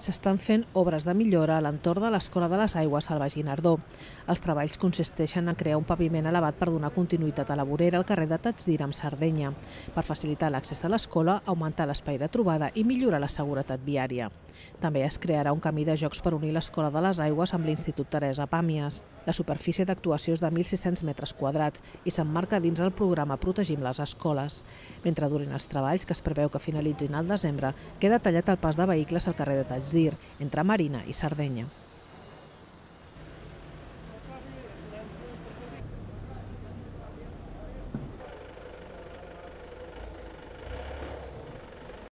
S'estan fent obres de millora a l'entorn de l'Escola de les Aigües al Baix Guinardó. Els treballs consisteixen en crear un paviment elevat per donar continuïtat a la vorera al carrer de Tatsdir amb Sardenya, per facilitar l'accés a l'escola, augmentar l'espai de trobada i millorar la seguretat viària. També es crearà un camí de jocs per unir l'Escola de les Aigües amb l'Institut Teresa Pàmies. La superfície d'actuació és de 1.600 metres quadrats i s'emmarca dins el programa Protegim les Escoles. Mentre durin els treballs, que es preveu que finalitzin al desembre, queda tallat el pas de vehicles al carrer de Tatsdir, entre Marina i Sardenya.